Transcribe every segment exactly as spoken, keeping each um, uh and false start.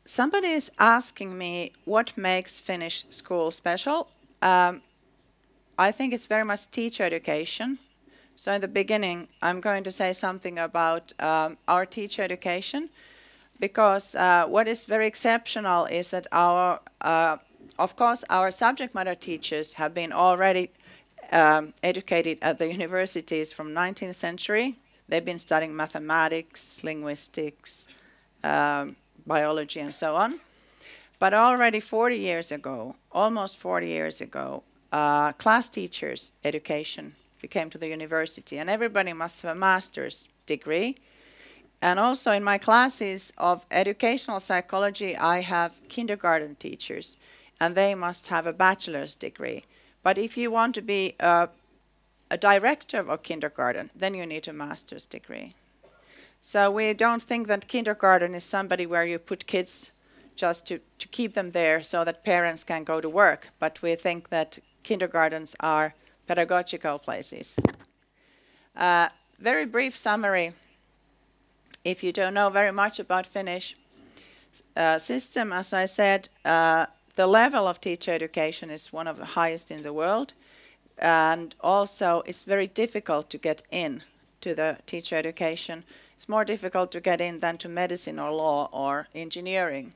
somebody is asking me what makes Finnish school special. Um, I think it's very much teacher education. So in the beginning, I'm going to say something about um, our teacher education, because uh, what is very exceptional is that our, uh, of course, our subject matter teachers have been already um, educated at the universities from nineteenth century. They've been studying mathematics, linguistics, um, biology, and so on. But already forty years ago, almost forty years ago, uh, class teachers' education became to the university, and everybody must have a master's degree. And also in my classes of educational psychology, I have kindergarten teachers, and they must have a bachelor's degree. But if you want to be a, a director of kindergarten, then you need a master's degree. So we don't think that kindergarten is somebody where you put kids just to, to keep them there so that parents can go to work, but we think that kindergartens are pedagogical places. Uh, very brief summary. If you don't know very much about Finnish uh, system, as I said, uh, the level of teacher education is one of the highest in the world, and also it's very difficult to get in to the teacher education. It's more difficult to get in than to medicine or law or engineering.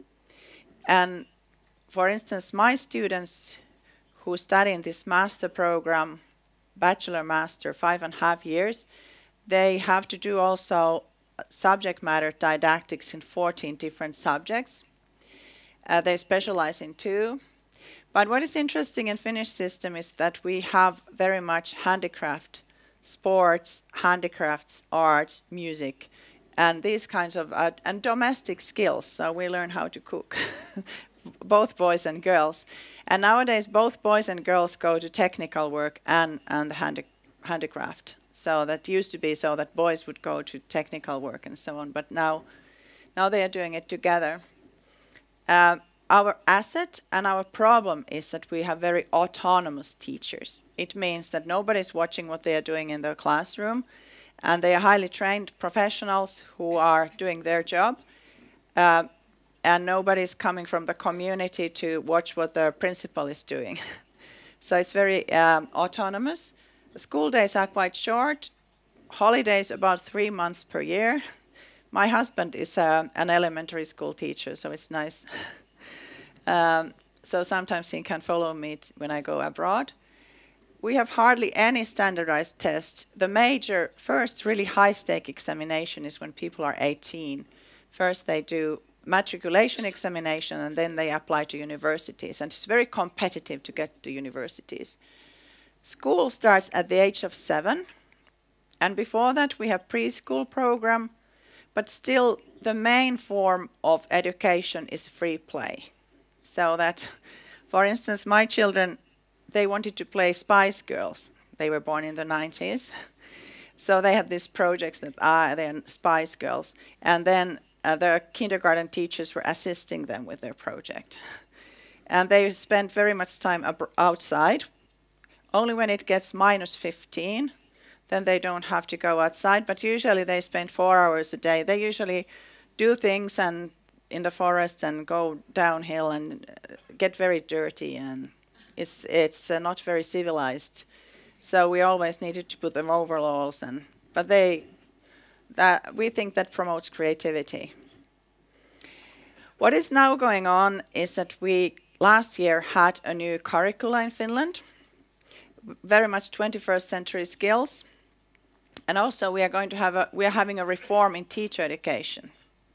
And for instance, my students who study in this master program, bachelor master, five and a half years, they have to do also subject matter didactics in fourteen different subjects. Uh, they specialize in two. But what is interesting in Finnish system is that we have very much handicraft, sports, handicrafts, arts, music, and these kinds of, uh, and domestic skills. So we learn how to cook, both boys and girls. And nowadays, both boys and girls go to technical work and, and the handi handicraft. So that used to be so that boys would go to technical work and so on, but now, now they are doing it together. Uh, our asset and our problem is that we have very autonomous teachers. It means that nobody's watching what they are doing in their classroom, and they are highly trained professionals who are doing their job, uh, and nobody's coming from the community to watch what the principal is doing. So it's very um, autonomous. The school days are quite short, holidays about three months per year. My husband is uh, an elementary school teacher, so it's nice. um, so sometimes he can follow me t when I go abroad. We have hardly any standardized tests. The major, first really high-stake examination is when people are eighteen. First they do matriculation examination, and then they apply to universities. And it's very competitive to get to universities. School starts at the age of seven. And before that we have preschool program. But still the main form of education is free play. So that, for instance, my children, they wanted to play Spice Girls. They were born in the nineties. So they have these projects that are, they're Spice Girls. And then uh, their kindergarten teachers were assisting them with their project. And they spent very much time outside. Only when it gets minus fifteen, then they don't have to go outside. But usually they spend four hours a day. They usually do things and in the forest and go downhill and get very dirty, and it's it's uh, not very civilized. So we always needed to put them overalls, and but they that we think that promotes creativity. What is now going on is that we last year had a new curricula in Finland, very much twenty-first century skills, and also we are going to have a we are having a reform in teacher education.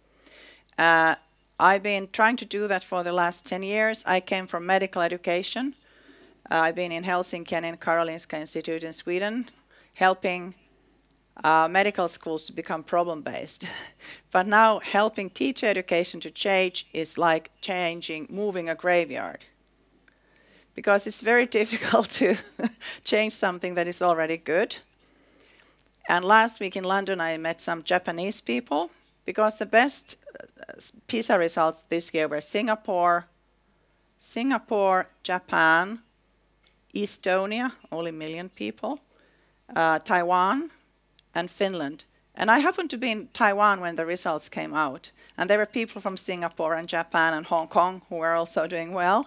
Uh, I've been trying to do that for the last ten years. I came from medical education. Uh, I've been in Helsinki and in Karolinska Institute in Sweden, helping uh, medical schools to become problem-based. But now helping teacher education to change is like changing, moving a graveyard. Because it's very difficult to change something that is already good. And last week in London I met some Japanese people, because the best PISA results this year were Singapore, Singapore, Japan, Estonia, only a million people, uh, Taiwan, and Finland. And I happened to be in Taiwan when the results came out. And there were people from Singapore and Japan and Hong Kong who were also doing well.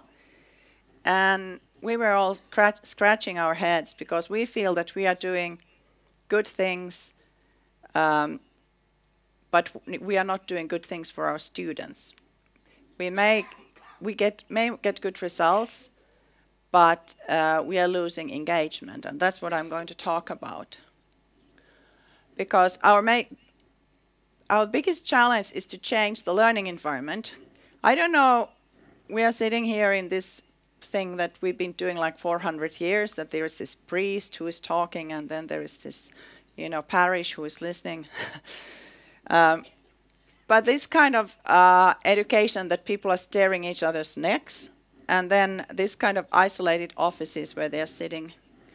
And we were all scratch scratching our heads because we feel that we are doing good things, um, but we are not doing good things for our students. We may, we get, may get good results, but uh, we are losing engagement. And that's what I'm going to talk about. Because our, ma our biggest challenge is to change the learning environment. I don't know, we are sitting here in this thing that we've been doing like four hundred years, that there is this priest who is talking, and then there is this, you know, parish who is listening. um, but this kind of uh, education that people are staring each other's necks, and then this kind of isolated offices where they're sitting.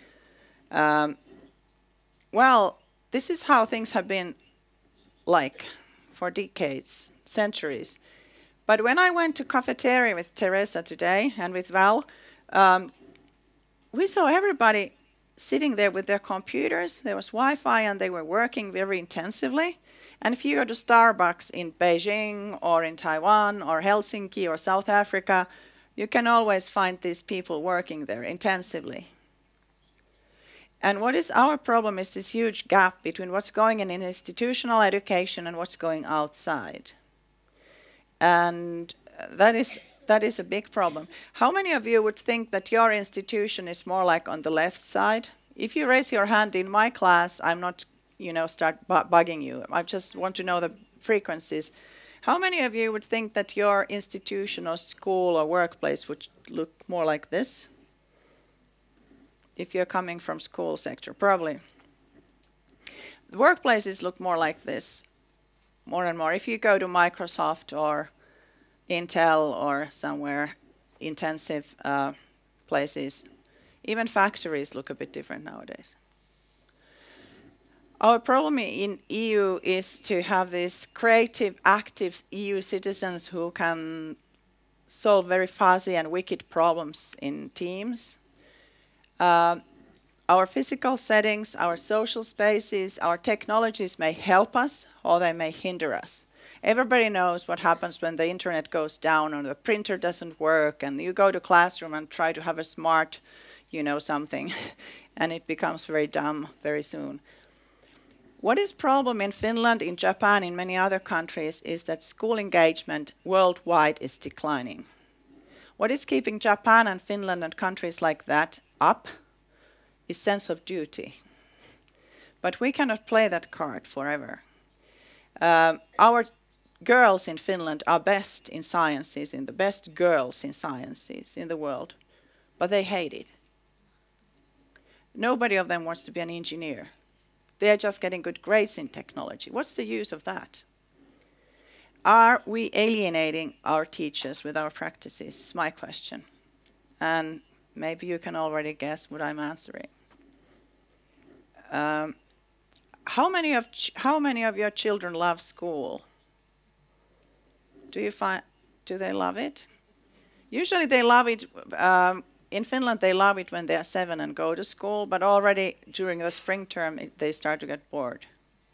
Um, well, this is how things have been like for decades, centuries. But when I went to cafeteria with Teresa today and with Val, um, we saw everybody sitting there with their computers. There was Wi-Fi and they were working very intensively. And if you go to Starbucks in Beijing or in Taiwan or Helsinki or South Africa, you can always find these people working there intensively. And what is our problem is this huge gap between what's going on in institutional education and what's going outside. And that is, that is a big problem. How many of you would think that your institution is more like on the left side? If you raise your hand in my class, I'm not, you know, start bu bugging you. I just want to know the frequencies. How many of you would think that your institution or school or workplace would look more like this? If you're coming from school sector, probably. The workplaces look more like this, more and more. If you go to Microsoft or Intel or somewhere intensive uh, places, even factories look a bit different nowadays. Our problem in E U is to have these creative, active E U citizens who can solve very fuzzy and wicked problems in teams. Uh, our physical settings, our social spaces, our technologies may help us or they may hinder us. Everybody knows what happens when the internet goes down or the printer doesn't work and you go to classroom and try to have a smart, you know, something and it becomes very dumb very soon. What is problem in Finland, in Japan, in many other countries is that school engagement worldwide is declining. What is keeping Japan and Finland and countries like that up is sense of duty. But we cannot play that card forever. Um, our girls in Finland are best in sciences, in the best girls in sciences in the world, but they hate it. Nobody of them wants to be an engineer. They are just getting good grades in technology. What's the use of that? Are we alienating our teachers with our practices? Is my question. And maybe you can already guess what I'm answering. Um, how many of ch how many of your children love school? Do you find do they love it? Usually they love it. Um, in Finland, they love it when they are seven and go to school, but already during the spring term, it, they start to get bored.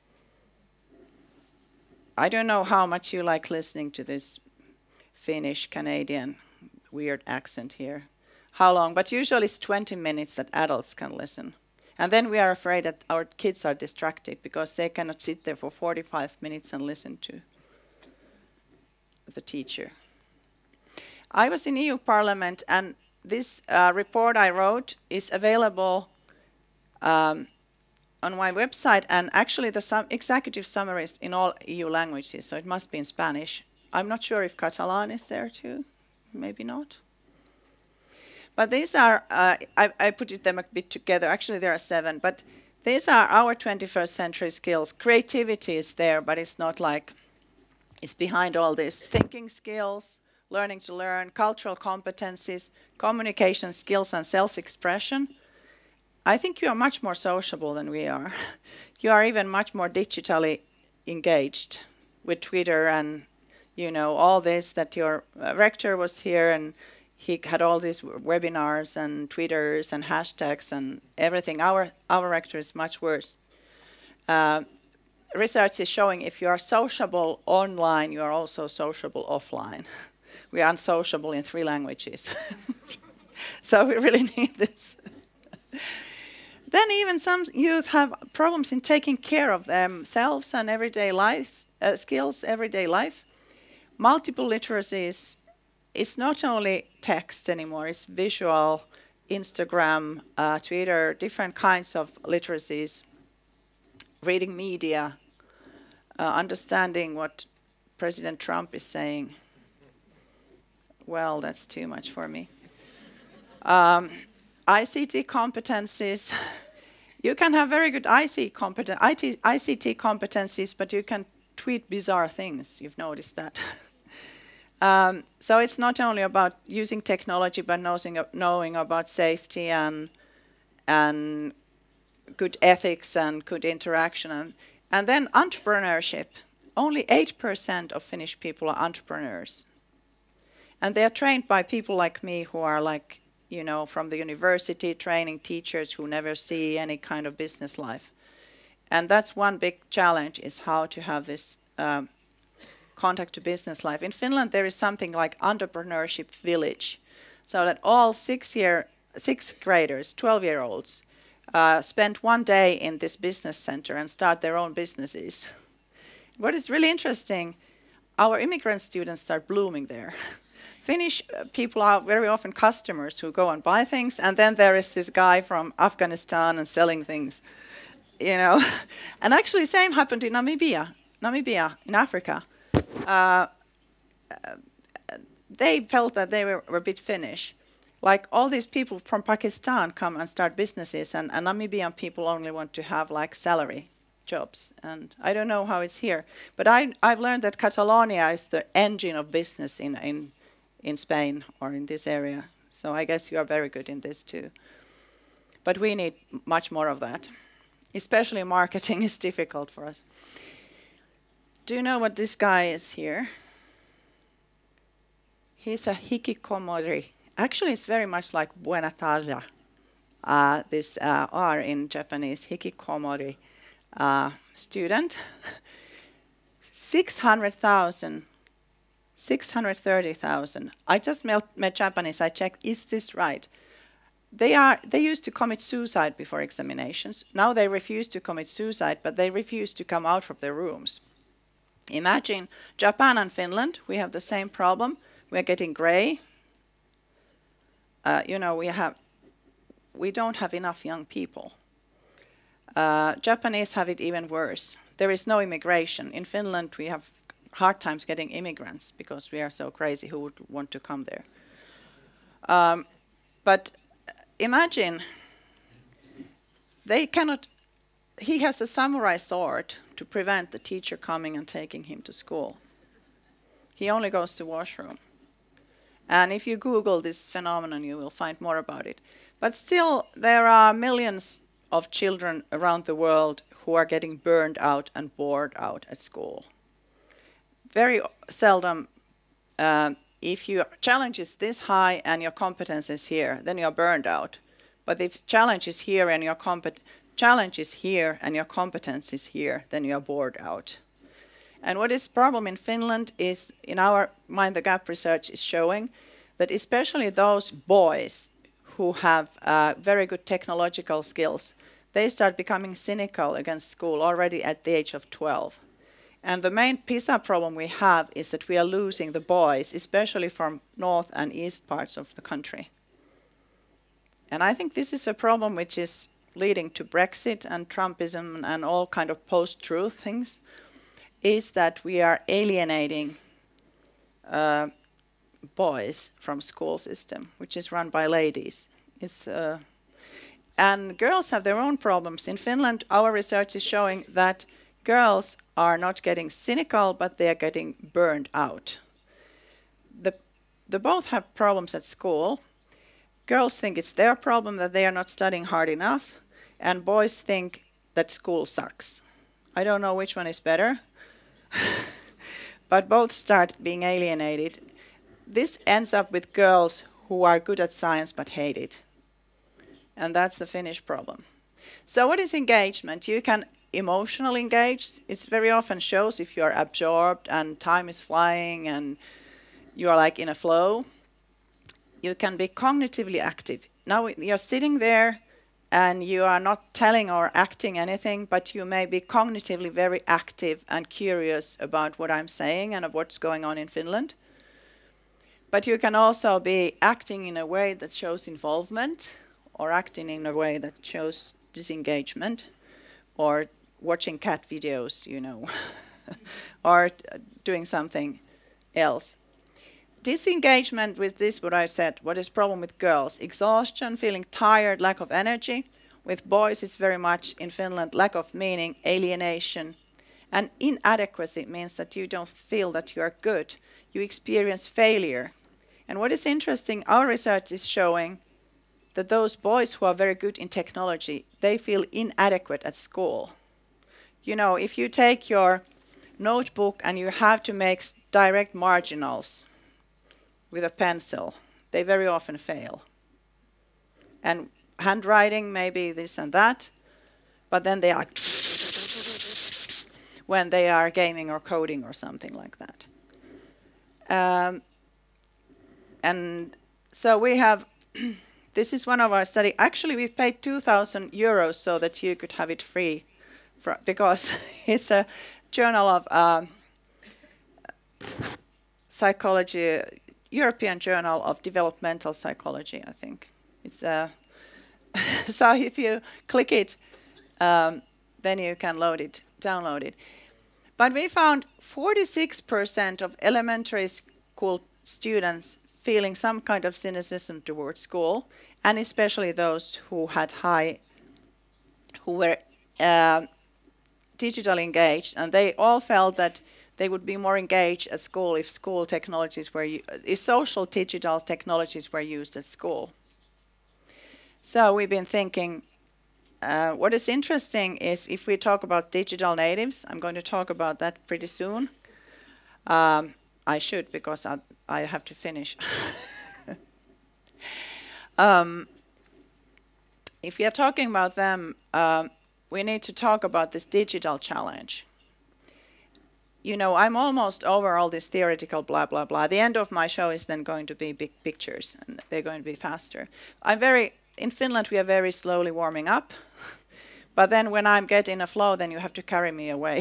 I don't know how much you like listening to this Finnish, Canadian, weird accent here. How long? But usually it's twenty minutes that adults can listen. And then we are afraid that our kids are distracted because they cannot sit there for forty-five minutes and listen to the teacher. I was in E U Parliament and this uh, report I wrote is available um, on my website, and actually the sum executive summary is in all E U languages, so it must be in Spanish. I'm not sure if Catalan is there too, maybe not. But these are, uh, I, I put them a bit together, actually there are seven, but these are our twenty-first century skills. Creativity is there, but it's not like, it's behind all this. Thinking skills, learning to learn, cultural competencies, communication skills and self-expression. I think you are much more sociable than we are. You are even much more digitally engaged with Twitter and, you know, all this that your uh, rector was here and he had all these webinars and Twitters and hashtags and everything. Our, our rector is much worse. Uh, research is showing if you are sociable online, you are also sociable offline. We are unsociable in three languages. So we really need this. Then even some youth have problems in taking care of themselves and everyday life uh, skills, everyday life. Multiple literacy is, is not only text anymore, it's visual, Instagram, uh, Twitter, different kinds of literacies, reading media, uh, understanding what President Trump is saying. Well, that's too much for me. Um, I C T competencies. You can have very good I C competen I T, I C T competencies, but you can tweet bizarre things. You've noticed that. um, so it's not only about using technology, but knowing, knowing about safety and and good ethics and good interaction. And, and then entrepreneurship. Only eight percent of Finnish people are entrepreneurs. And they are trained by people like me who are like, you know, from the university, training teachers who never see any kind of business life. And that's one big challenge, is how to have this um, contact to business life. In Finland, there is something like entrepreneurship village, so that all six-year, sixth graders, twelve-year-olds, uh, spend one day in this business center and start their own businesses. What is really interesting, our immigrant students start blooming there. Finnish people are very often customers who go and buy things, and then there is this guy from Afghanistan and selling things, you know. And actually, same happened in Namibia, Namibia in Africa. Uh, they felt that they were, were a bit Finnish. Like all these people from Pakistan come and start businesses, and, and Namibian people only want to have like salary jobs. And I don't know how it's here, but I, I've learned that Catalonia is the engine of business in in. in Spain or in this area. So I guess you are very good in this too. But we need much more of that. Especially marketing is difficult for us. Do you know what this guy is here? He's a hikikomori. Actually, it's very much like buena tarde. Uh, this uh, R in Japanese, hikikomori uh, student. six hundred thousand six hundred thirty thousand. I just met, met Japanese. I checked, is this right? They are. They used to commit suicide before examinations. Now they refuse to commit suicide, but they refuse to come out from their rooms. Imagine Japan and Finland. We have the same problem. We are getting gray. Uh, you know, we have. We don't have enough young people. Uh, Japanese have it even worse. There is no immigration. In Finland, we have hard times getting immigrants because we are so crazy who would want to come there. Um, but imagine, they cannot, he has a samurai sword to prevent the teacher coming and taking him to school. He only goes to washroom. And if you Google this phenomenon, you will find more about it. But still, there are millions of children around the world who are getting burned out and bored out at school. Very seldom, uh, if your challenge is this high and your competence is here, then you're burned out. But if challenge is here and your compet challenge is here and your competence is here, then you're bored out. And what is problem in Finland is, in our Mind the Gap research is showing that especially those boys who have uh, very good technological skills, they start becoming cynical against school already at the age of twelve. And the main PISA problem we have is that we are losing the boys, especially from north and east parts of the country. And I think this is a problem which is leading to Brexit and Trumpism and all kind of post-truth things, is that we are alienating uh, boys from school system, which is run by ladies. It's, uh, and girls have their own problems. In Finland, our research is showing that girls are not getting cynical, but they are getting burned out. The, they both have problems at school. Girls think it's their problem that they are not studying hard enough, and boys think that school sucks. I don't know which one is better, but both start being alienated. This ends up with girls who are good at science but hate it. And that's the Finnish problem. So what is engagement? You can emotionally engaged. It very often shows if you're absorbed and time is flying and you're like in a flow. You can be cognitively active. Now you're sitting there and you are not telling or acting anything, but you may be cognitively very active and curious about what I'm saying and what's going on in Finland. But you can also be acting in a way that shows involvement, or acting in a way that shows disengagement, or watching cat videos, you know, or doing something else. Disengagement with this, what I said, what is problem with girls? Exhaustion, feeling tired, lack of energy. With boys, it's very much in Finland, lack of meaning, alienation. And inadequacy means that you don't feel that you are good. You experience failure. And what is interesting, our research is showing that those boys who are very good in technology, they feel inadequate at school. You know, if you take your notebook and you have to make direct marginals with a pencil, they very often fail. And handwriting, maybe this and that, but then they are when they are gaming or coding or something like that. Um, and so we have, this is one of our studies. Actually, we paid two thousand euros so that you could have it free, for, because it's a journal of uh, psychology, European Journal of Developmental Psychology, I think. It's uh, so if you click it, um, then you can load it, download it. But we found forty-six percent of elementary school students feeling some kind of cynicism towards school, and especially those who had high, who were uh, digitally engaged, and they all felt that they would be more engaged at school if school technologies were, if social digital technologies were used at school. So we've been thinking, uh, what is interesting is if we talk about digital natives, I'm going to talk about that pretty soon. Um, I should, because I, I have to finish. um, if we are talking about them, um, we need to talk about this digital challenge. You know, I'm almost over all this theoretical blah, blah, blah. The end of my show is then going to be big pictures, and they're going to be faster. I'm very, in Finland, we are very slowly warming up. But then when I'm getting a flow, then you have to carry me away.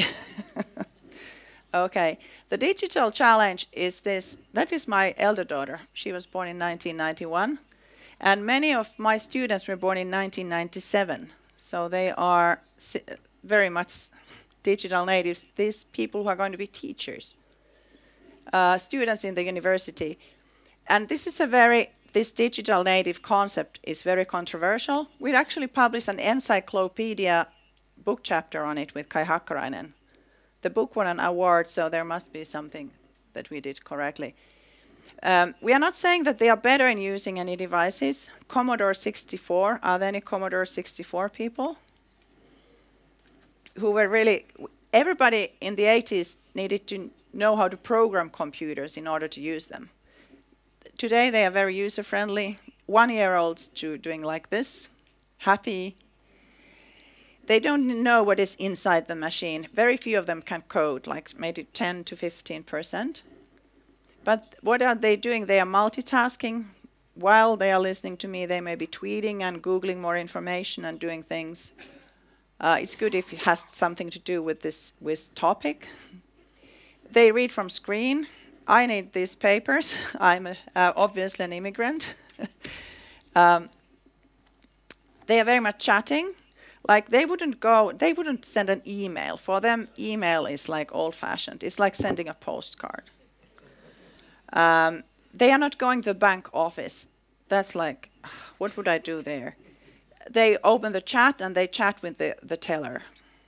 Okay, the digital challenge is this. That is my elder daughter. She was born in nineteen ninety-one. And many of my students were born in nineteen ninety-seven. So they are very much digital natives, these people who are going to be teachers, uh, students in the university. And this is a very, this digital native concept is very controversial. We actually published an encyclopedia book chapter on it with Kai Hakkarainen. The book won an award, so there must be something that we did correctly. Um, we are not saying that they are better in using any devices. Commodore sixty-four, are there any Commodore sixty-four people? Who were really, everybody in the eighties needed to know how to program computers in order to use them. Today they are very user-friendly. One-year-olds doing like this, happy. They don't know what is inside the machine. Very few of them can code, like maybe ten to fifteen percent. But what are they doing? They are multitasking. While they are listening to me, they may be tweeting and Googling more information and doing things. Uh, it's good if it has something to do with this with topic. They read from screen. I need these papers. I'm a, uh, obviously an immigrant. um, they are very much chatting. Like they wouldn't go, they wouldn't send an email. For them, email is like old-fashioned. It's like sending a postcard. Um, they are not going to the bank office. That's like, what would I do there? They open the chat and they chat with the, the teller.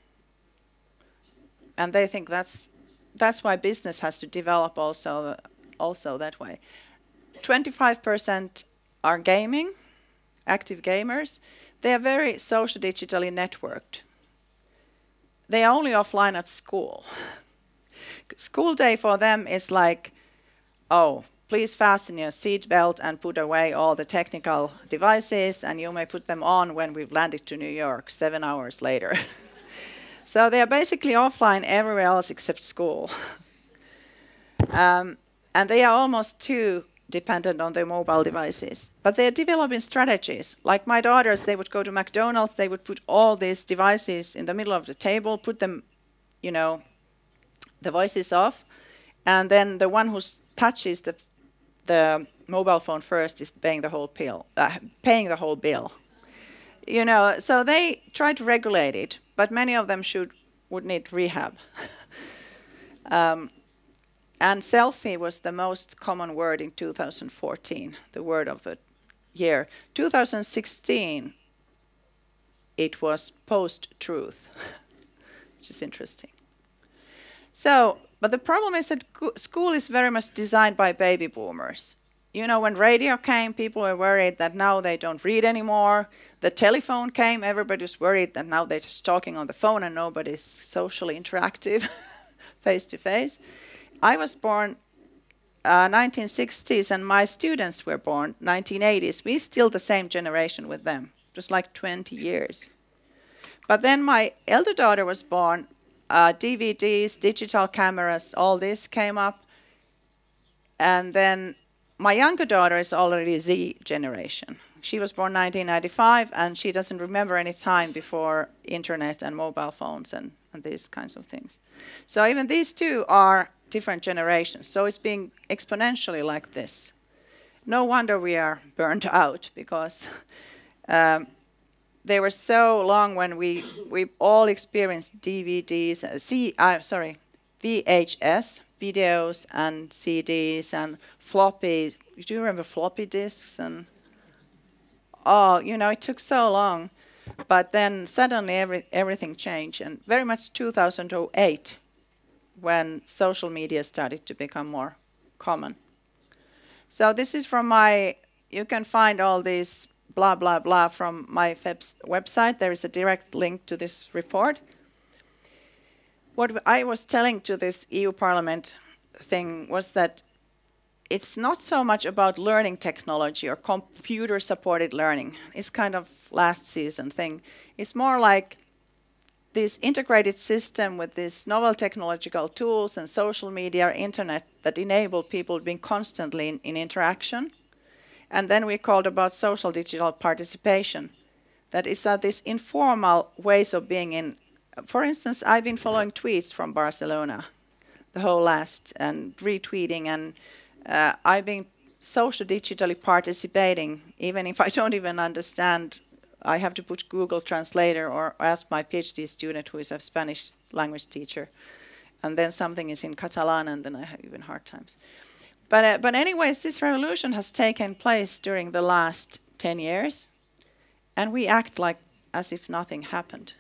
And they think that's that's why business has to develop also, also that way. twenty-five percent are gaming, active gamers. They are very social digitally networked. They are only offline at school. School day for them is like, oh, please fasten your seat belt and put away all the technical devices, and you may put them on when we've landed to New York seven hours later. So they are basically offline everywhere else except school. um, and they are almost too dependent on their mobile devices. But they're developing strategies. Like my daughters, they would go to McDonald's, they would put all these devices in the middle of the table, put them, you know, the voices off, and then the one who touches the the mobile phone first is paying the whole bill. Uh, paying the whole bill. You know, so they try to regulate it, but many of them should would need rehab. um, and selfie was the most common word in two thousand fourteen, the word of the year. two thousand sixteen, it was post-truth, which is interesting. So, but the problem is that school is very much designed by baby boomers. You know, when radio came, people were worried that now they don't read anymore. The telephone came, everybody's worried that now they're just talking on the phone and nobody's socially interactive, face to face. I was born uh, nineteen sixties and my students were born nineteen eighties. We're still the same generation with them, just like twenty years. But then my elder daughter was born, uh, D V Ds, digital cameras, all this came up. And then my younger daughter is already Z generation. She was born nineteen ninety-five and she doesn't remember any time before internet and mobile phones and, and these kinds of things. So even these two are different generations. So it's being exponentially like this. No wonder we are burnt out because um, they were so long when we we all experienced D V Ds, uh, C, uh, sorry, V H S videos and C Ds and floppy. Do you remember floppy disks? And oh, you know, it took so long, but then suddenly every everything changed, and very much two thousand eight when social media started to become more common. So this is from my. You can find all these blah, blah, blah from my website. There is a direct link to this report. What I was telling to this E U Parliament thing was that it's not so much about learning technology or computer-supported learning. It's kind of last season thing. It's more like this integrated system with these novel technological tools and social media, internet that enable people being constantly in, in interaction. And then we called about social digital participation. That is uh, these informal ways of being in. For instance, I've been following tweets from Barcelona the whole last and retweeting, and uh, I've been social digitally participating, even if I don't even understand. I have to put Google Translator or ask my PhD student who is a Spanish language teacher. And then something is in Catalan, and then I have even hard times. But, uh, but anyways, this revolution has taken place during the last ten years, and we act like as if nothing happened.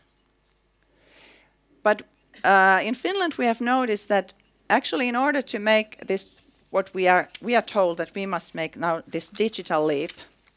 But uh, in Finland, we have noticed that actually in order to make this, what we are, we are told that we must make now this digital leap,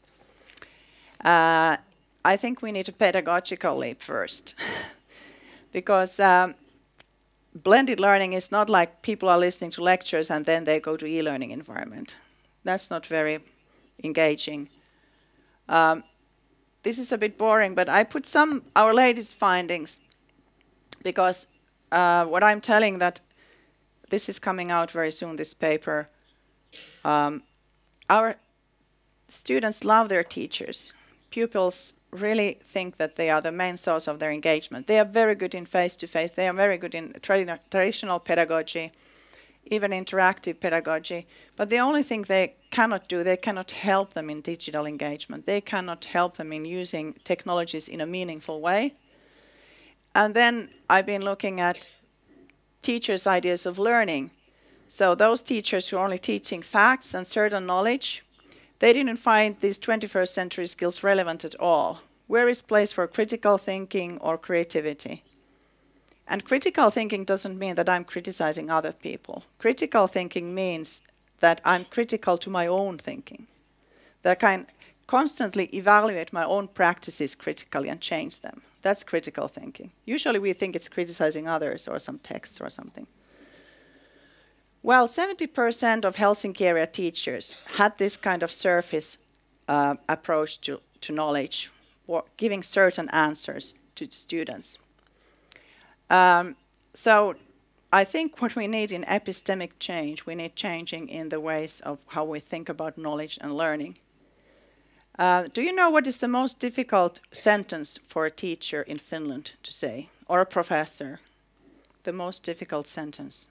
uh, I think we need a pedagogical leap first. Because um, blended learning is not like people are listening to lectures and then they go to e-learning environment. That's not very engaging. Um, this is a bit boring, but I put some, our latest findings, because uh, what I'm telling that this is coming out very soon, this paper. Um, our students love their teachers. Pupils really think that they are the main source of their engagement. They are very good in face-to-face. They are very good in tra traditional pedagogy, even interactive pedagogy. But the only thing they cannot do, they cannot help them in digital engagement. They cannot help them in using technologies in a meaningful way. And then I've been looking at teachers' ideas of learning. So those teachers who are only teaching facts and certain knowledge, they didn't find these twenty-first century skills relevant at all. Where is place for critical thinking or creativity? And critical thinking doesn't mean that I'm criticizing other people. Critical thinking means that I'm critical to my own thinking. That I can constantly evaluate my own practices critically and change them. That's critical thinking. Usually we think it's criticizing others or some texts or something. Well, seventy percent of Helsinki area teachers had this kind of surface uh, approach to, to knowledge, or giving certain answers to students. Um, so I think what we need in epistemic change, we need changing in the ways of how we think about knowledge and learning. Uh, do you know what is the most difficult sentence for a teacher in Finland to say, or a professor? The most difficult sentence?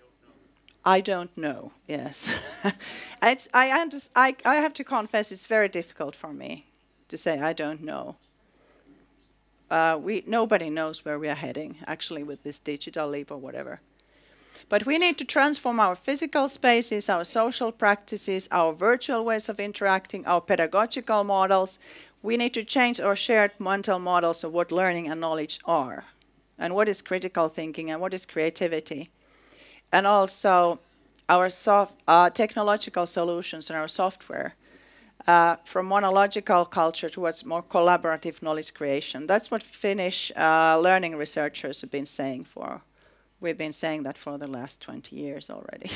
I don't know, yes. it's, I, I, I have to confess it's very difficult for me to say I don't know. Uh, we, nobody knows where we are heading, actually, with this digital leap or whatever. But we need to transform our physical spaces, our social practices, our virtual ways of interacting, our pedagogical models. We need to change our shared mental models of what learning and knowledge are, and what is critical thinking, and what is creativity. And also our soft, uh, technological solutions and our software, uh, from monological culture towards more collaborative knowledge creation. That's what Finnish uh, learning researchers have been saying for. We've been saying that for the last twenty years already.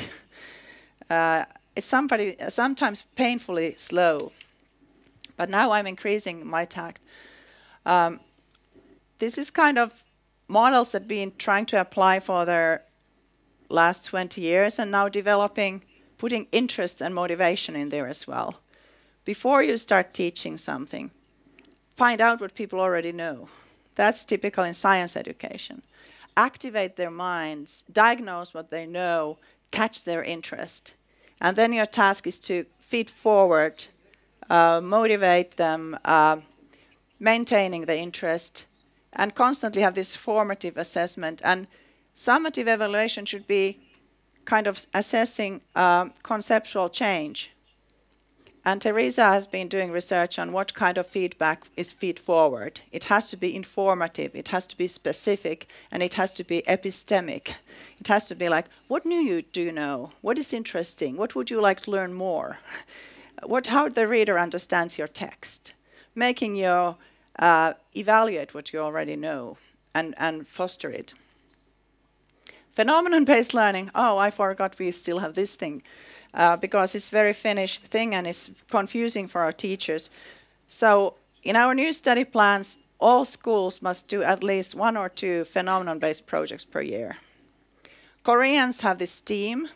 uh, it's somebody, sometimes painfully slow, but now I'm increasing my tact. Um, this is kind of models that been trying to apply for their last twenty years and now developing, putting interest and motivation in there as well. Before you start teaching something, find out what people already know. That's typical in science education. Activate their minds, diagnose what they know, catch their interest. And then your task is to feed forward, uh, motivate them, uh, maintaining the interest, and constantly have this formative assessment. And summative evaluation should be kind of assessing uh, conceptual change. And Teresa has been doing research on what kind of feedback is feed forward. It has to be informative, it has to be specific, and it has to be epistemic. It has to be like, what new you do know? What is interesting? What would you like to learn more? What, how the reader understands your text. Making you uh, evaluate what you already know and, and foster it. Phenomenon-based learning, oh, I forgot we still have this thing. Uh, because it's a very Finnish thing and it's confusing for our teachers. So in our new study plans, all schools must do at least one or two phenomenon-based projects per year. Koreans have this team.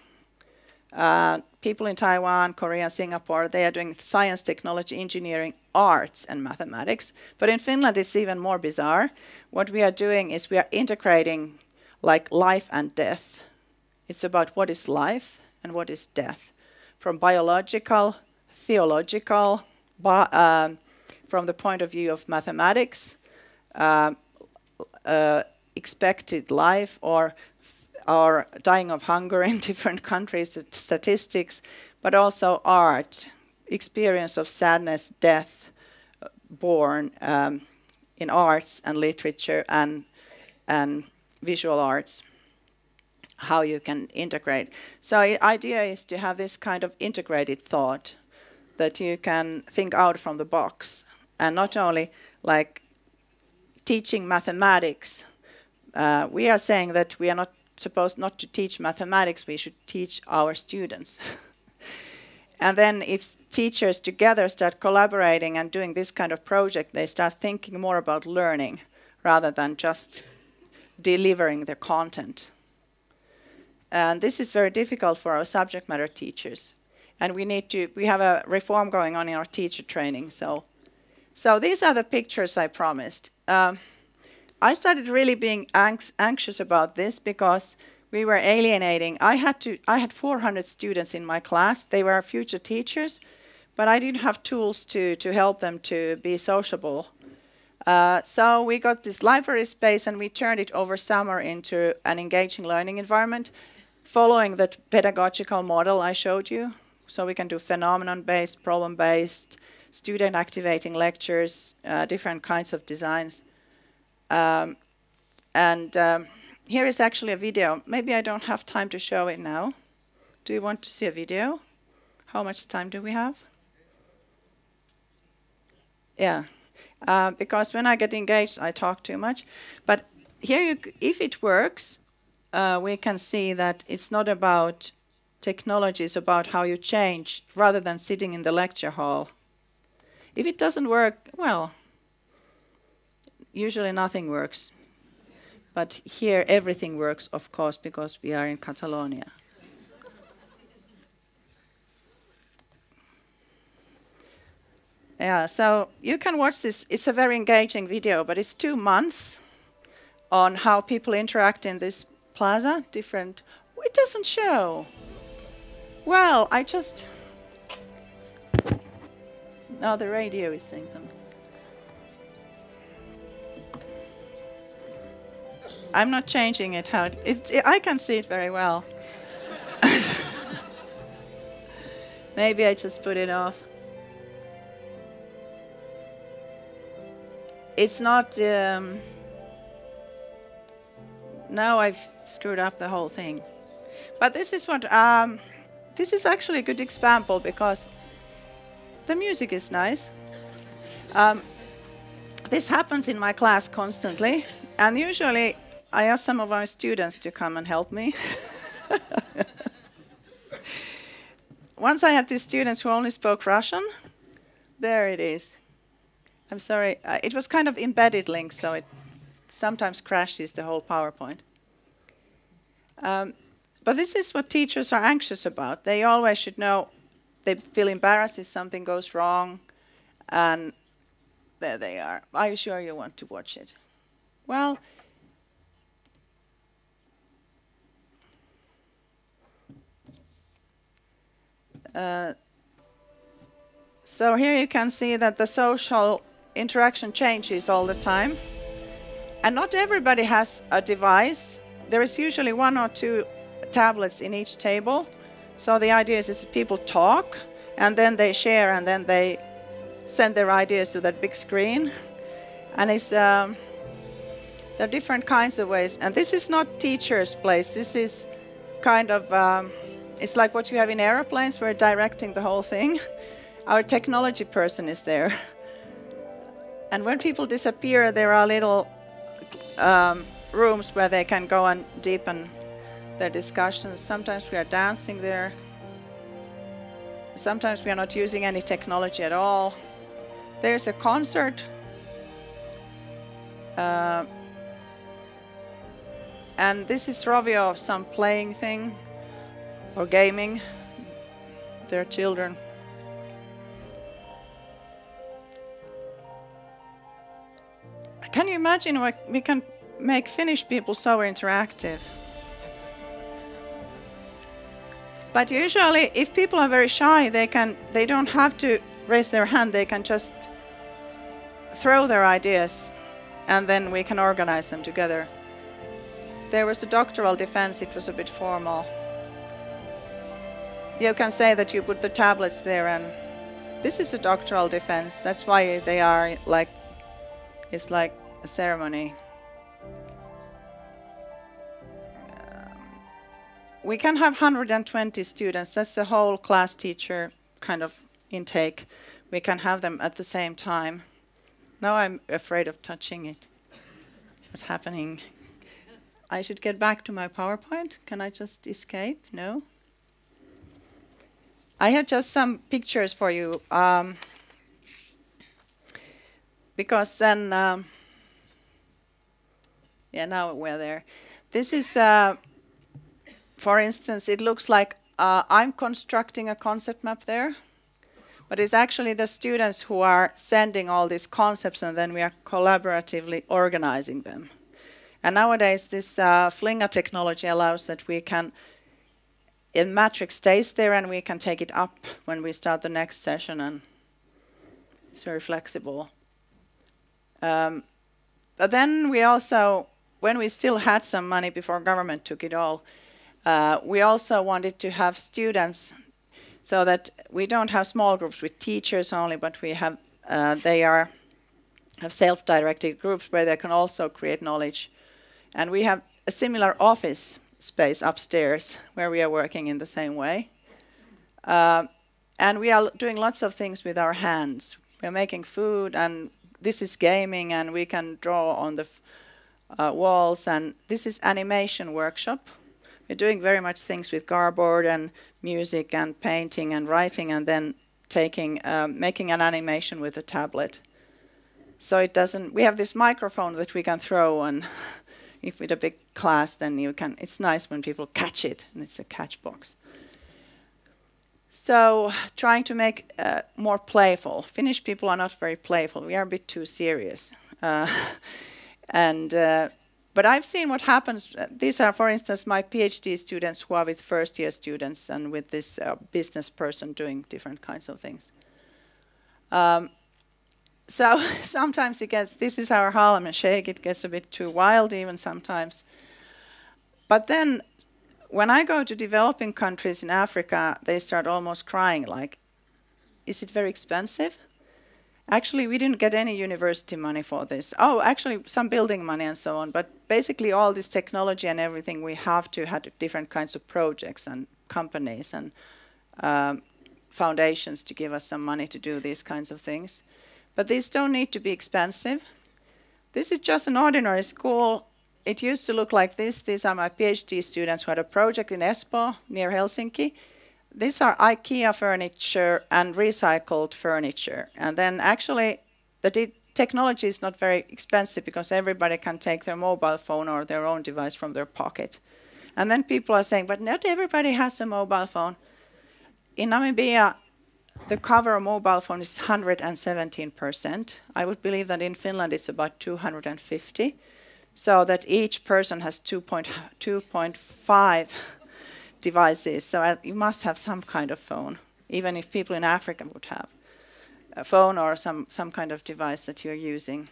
Uh, people in Taiwan, Korea, Singapore, they are doing science, technology, engineering, arts, and mathematics. But in Finland, it's even more bizarre. What we are doing is we are integrating like life and death. It's about what is life and what is death, from biological, theological, uh, from the point of view of mathematics, uh, uh, expected life, or, or dying of hunger in different countries, statistics, but also art, experience of sadness, death, born um, in arts and literature and, and visual arts. How you can integrate. So the idea is to have this kind of integrated thought that you can think out from the box and not only like teaching mathematics. Uh, we are saying that we are not supposed not to teach mathematics, we should teach our students. And then if teachers together start collaborating and doing this kind of project, they start thinking more about learning rather than just delivering the content. And this is very difficult for our subject matter teachers. And we need to, we have a reform going on in our teacher training. So, so these are the pictures I promised. Um, I started really being anx anxious about this because we were alienating. I had to, I had four hundred students in my class. They were future teachers, but I didn't have tools to, to help them to be sociable. Uh, so we got this library space and we turned it over summer into an engaging learning environment, following the pedagogical model I showed you. So we can do phenomenon-based, problem-based, student-activating lectures, uh, different kinds of designs. Um, and um, here is actually a video. Maybe I don't have time to show it now. Do you want to see a video? How much time do we have? Yeah, uh, because when I get engaged, I talk too much. But here, you c if it works, uh, we can see that it's not about technology, it's about how you change rather than sitting in the lecture hall. If it doesn't work, well, usually nothing works. But here everything works, of course, because we are in Catalonia. Yeah, so you can watch this. It's a very engaging video, but it's two months on how people interact in this plaza. Different. It doesn't show. Well, I just. No, the radio is saying something. I'm not changing it. How it, it, it, I can see it very well. Maybe I just put it off. It's not. Um, now I've screwed up the whole thing. But this is what. Um, this is actually a good example because the music is nice. Um, this happens in my class constantly, and usually I ask some of our students to come and help me. Once I had these students who only spoke Russian. There it is. I'm sorry. Uh, it was kind of embedded link, so it sometimes crashes the whole PowerPoint. Um, but this is what teachers are anxious about. They always should know. They feel embarrassed if something goes wrong. And there they are. Are you sure you want to watch it? Well, uh, so here you can see that the social interaction changes all the time. And not everybody has a device. There is usually one or two tablets in each table. So the idea is, is that people talk, and then they share, and then they send their ideas to that big screen. And it's, um, there are different kinds of ways. And this is not teacher's place. This is kind of, um, it's like what you have in airplanes. We're directing the whole thing. Our technology person is there. And when people disappear, there are little um, rooms where they can go and deepen their discussions. Sometimes we are dancing there. Sometimes we are not using any technology at all. There's a concert. Uh, and this is Rovio, some playing thing or gaming. Their children. Can you imagine what we can make Finnish people so interactive? But usually, if people are very shy, they can they don't have to raise their hand. They can just throw their ideas, and then we can organize them together. There was a doctoral defense. It was a bit formal. You can say that you put the tablets there, and this is a doctoral defense. That's why they are like, it's like a ceremony. We can have one hundred twenty students. That's the whole class teacher kind of intake. We can have them at the same time. Now I'm afraid of touching it. What's happening? I should get back to my PowerPoint. Can I just escape? No? I have just some pictures for you. Um, because then, um, yeah, now we're there. This is... Uh, For instance, it looks like uh, I'm constructing a concept map there, but it's actually the students who are sending all these concepts, and then we are collaboratively organizing them. And nowadays, this uh, Flinga technology allows that we can, in matrix stays there, and we can take it up when we start the next session, and it's very flexible. Um, but then we also, when we still had some money before government took it all, Uh, we also wanted to have students so that we don't have small groups with teachers only, but we have uh, they are have self-directed groups where they can also create knowledge. And we have a similar office space upstairs where we are working in the same way. Uh, and we are doing lots of things with our hands. We are making food, and this is gaming, and we can draw on the f uh, walls. And this is animation workshop. We're doing very much things with cardboard and music and painting and writing, and then taking, um, making an animation with a tablet. So it doesn't. We have this microphone that we can throw and If with a big class, then you can, it's nice when people catch it, and it's a catch box. So trying to make uh, more playful. Finnish people are not very playful. We are a bit too serious. Uh, and uh, but I've seen what happens. These are, for instance, my PhD students who are with first year students and with this uh, business person doing different kinds of things. Um, so sometimes it gets, this is our Harlem and Shake, it gets a bit too wild even sometimes. But then when I go to developing countries in Africa, they start almost crying like, is it very expensive? Actually, we didn't get any university money for this. Oh, actually, some building money and so on. But basically, all this technology and everything, we have to have different kinds of projects and companies and um, foundations to give us some money to do these kinds of things. But these don't need to be expensive. This is just an ordinary school. It used to look like this. These are my PhD students who had a project in Espoo, near Helsinki. These are IKEA furniture and recycled furniture. And then actually, the technology is not very expensive because everybody can take their mobile phone or their own device from their pocket. And then people are saying, but not everybody has a mobile phone. In Namibia, the cover of mobile phone is one hundred seventeen percent. I would believe that in Finland it's about two hundred fifty. So that each person has two point five devices. So uh, you must have some kind of phone, even if people in Africa would have a phone or some, some kind of device that you're using.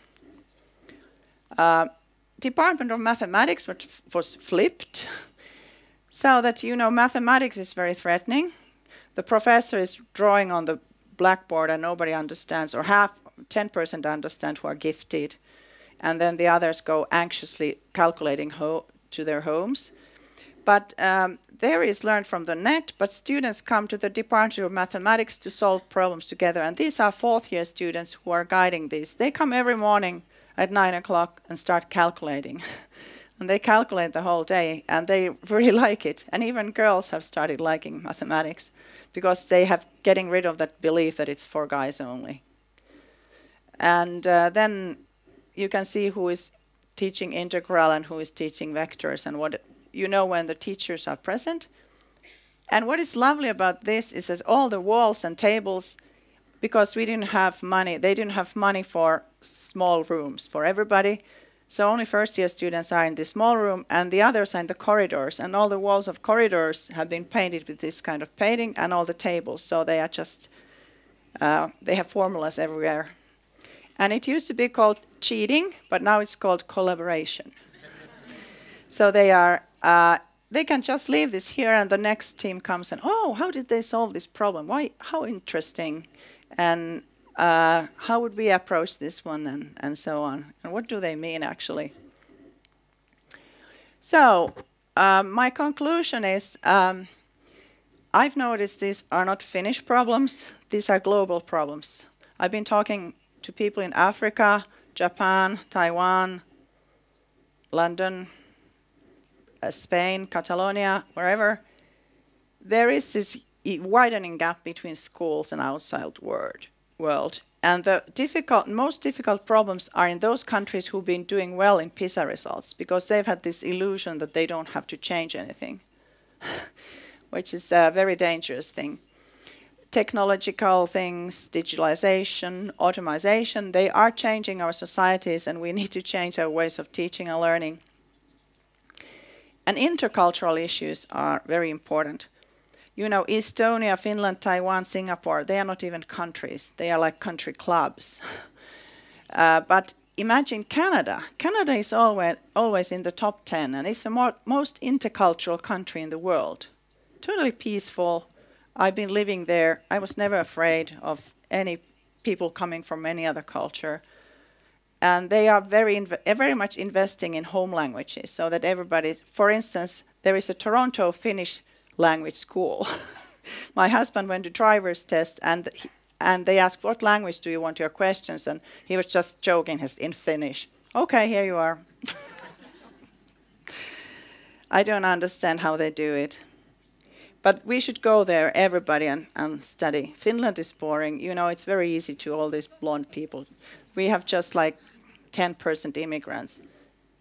Uh, Department of Mathematics was flipped, so that, you know, mathematics is very threatening. The professor is drawing on the blackboard and nobody understands, or half, ten percent understand who are gifted. And then the others go anxiously calculating ho to their homes. But um, there is learned from the net, but students come to the Department of Mathematics to solve problems together. And these are fourth year students who are guiding these. They come every morning at nine o'clock and start calculating. And they calculate the whole day, and they really like it. And even girls have started liking mathematics because they have getting rid of that belief that it's for guys only. And uh, then you can see who is teaching integral and who is teaching vectors and what, you know, when the teachers are present. And what is lovely about this is that all the walls and tables, because we didn't have money, they didn't have money for small rooms for everybody. So only first year students are in this small room and the others are in the corridors. And all the walls of corridors have been painted with this kind of painting and all the tables. So they are just, uh, they have formulas everywhere. And it used to be called cheating, but now it's called collaboration. So they are, uh, they can just leave this here and the next team comes and, oh, how did they solve this problem? Why, how interesting. And uh, how would we approach this one and, and so on. And what do they mean actually? So um, my conclusion is, um, I've noticed these are not Finnish problems, these are global problems. I've been talking to people in Africa, Japan, Taiwan, London, uh, Spain, Catalonia, wherever. There is this e widening gap between schools and outside world, world. And the difficult, most difficult problems are in those countries who've been doing well in PISA results, because they've had this illusion that they don't have to change anything, which is a very dangerous thing. Technological things, digitalization, automation, they are changing our societies and we need to change our ways of teaching and learning. And intercultural issues are very important. You know, Estonia, Finland, Taiwan, Singapore, they are not even countries. They are like country clubs. uh, but imagine Canada. Canada is always, always in the top ten and it's the more, most intercultural country in the world. Totally peaceful. I've been living there. I was never afraid of any people coming from any other culture. And they are very, very much investing in home languages so that everybody, for instance, there is a Toronto Finnish language school. My husband went to driver's test and, he, and they asked, what language do you want your questions? And he was just joking in Finnish. Okay, here you are. I don't understand how they do it. But we should go there, everybody, and, and study. Finland is boring. You know, it's very easy to all these blonde people. We have just like ten percent immigrants.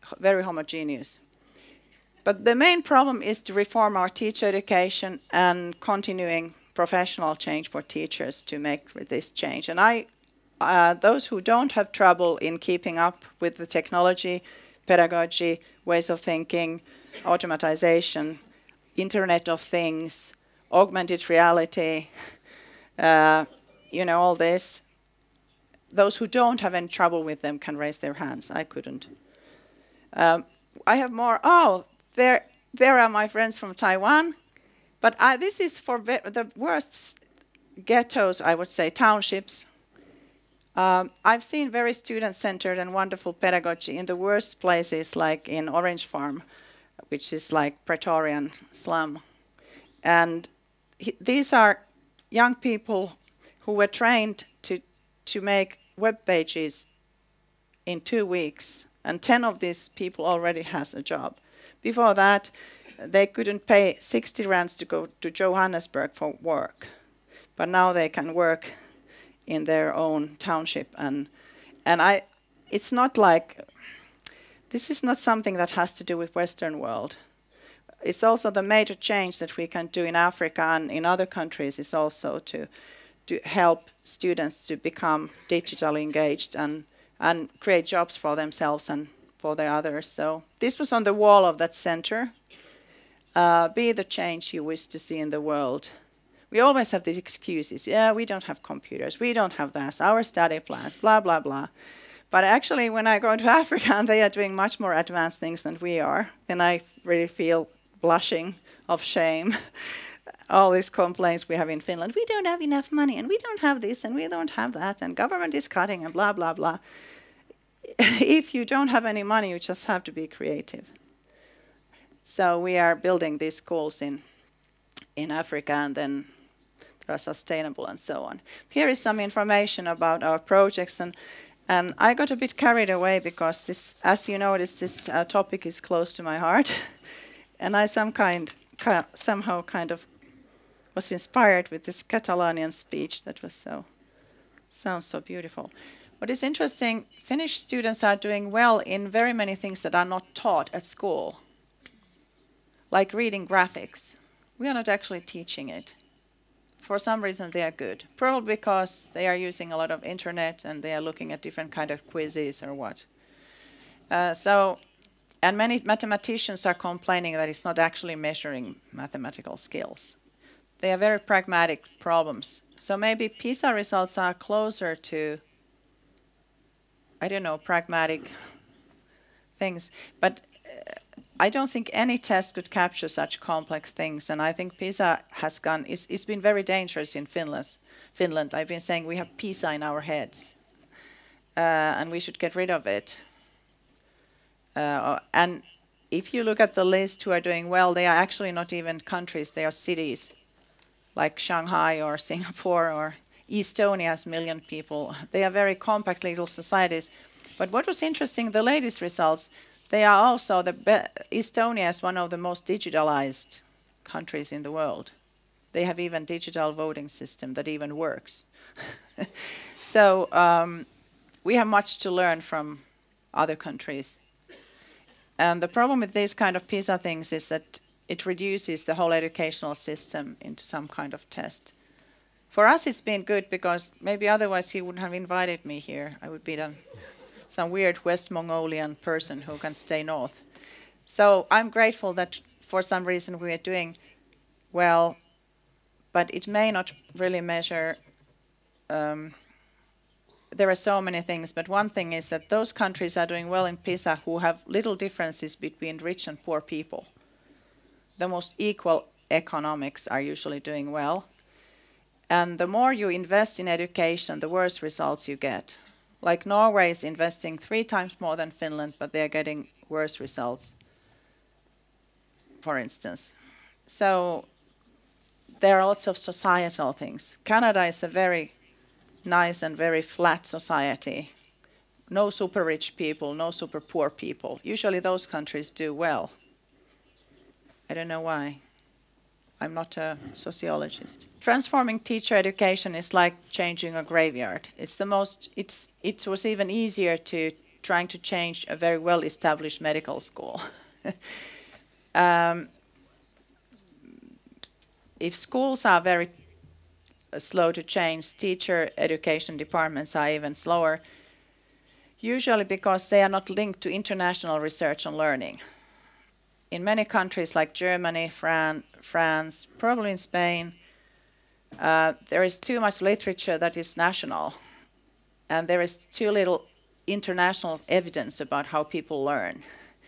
very homogeneous. But the main problem is to reform our teacher education and continuing professional change for teachers to make this change. And I, uh, those who don't have trouble in keeping up with the technology, pedagogy, ways of thinking, automatization, Internet of Things, augmented reality, uh, you know, all this, those who don't have any trouble with them can raise their hands. I couldn't. Um, I have more, oh, there, there are my friends from Taiwan. But I, this is for the worst ghettos, I would say, townships. Um, I've seen very student-centered and wonderful pedagogy in the worst places, like in Orange Farm, which is like Praetorian slum. And he, these are young people who were trained to, to make web pages in two weeks. And ten of these people already has a job. Before that, they couldn't pay sixty rands to go to Johannesburg for work. But now they can work in their own township. And, and I, it's not like, this is not something that has to do with Western world. It's also the major change that we can do in Africa and in other countries is also to, to help students to become digitally engaged and, and create jobs for themselves and for the others. So this was on the wall of that center. Uh, be the change you wish to see in the world. We always have these excuses. Yeah, we don't have computers. We don't have this. Our study plans, blah, blah, blah. But actually, when I go to Africa and they are doing much more advanced things than we are, then I really feel blushing of shame. All these complaints we have in Finland. We don't have enough money, and we don't have this, and we don't have that, and government is cutting, and blah, blah, blah. If you don't have any money, you just have to be creative. So we are building these schools in, in Africa, and then they are sustainable and so on. Here is some information about our projects, and, and I got a bit carried away because this, as you notice, this uh, topic is close to my heart. And I some kind, ki somehow kind of was inspired with this Catalanian speech that was so, sounds so beautiful. What is interesting, Finnish students are doing well in very many things that are not taught at school. Like reading graphics. We are not actually teaching it. For some reason they are good. Probably because they are using a lot of internet and they are looking at different kind of quizzes or what. Uh, so, and many mathematicians are complaining that it's not actually measuring mathematical skills. They are very pragmatic problems. So maybe PISA results are closer to, I don't know, pragmatic things. But I don't think any test could capture such complex things, and I think PISA has gone, it's, it's been very dangerous in Finland. Finland. I've been saying we have PISA in our heads, uh, and we should get rid of it. Uh, and if you look at the list who are doing well, they are actually not even countries, they are cities, like Shanghai or Singapore or Estonia has a million people. They are very compact little societies. But what was interesting, the latest results, they are also, the Estonia is one of the most digitalized countries in the world. They have even digital voting system that even works. So um, we have much to learn from other countries. And the problem with these kind of PISA things is that it reduces the whole educational system into some kind of test. For us it's been good because maybe otherwise he wouldn't have invited me here. I would be done. Some weird West Mongolian person who can stay north. So I'm grateful that for some reason we are doing well, but it may not really measure. Um, there are so many things, but one thing is that those countries are doing well in PISA who have little differences between rich and poor people. The most equal economics are usually doing well. And the more you invest in education, the worse results you get. Like Norway is investing three times more than Finland, but they're getting worse results, for instance. So there are lots of societal things. Canada is a very nice and very flat society. No super rich people, no super poor people. Usually those countries do well. I don't know why. I'm not a sociologist. Transforming teacher education is like changing a graveyard. It's the most, it's, it was even easier to trying to change a very well-established medical school. um, if schools are very uh, slow to change, teacher education departments are even slower, usually because they are not linked to international research on learning. In many countries like Germany, Fran France, probably in Spain, uh, there is too much literature that is national, and there is too little international evidence about how people learn.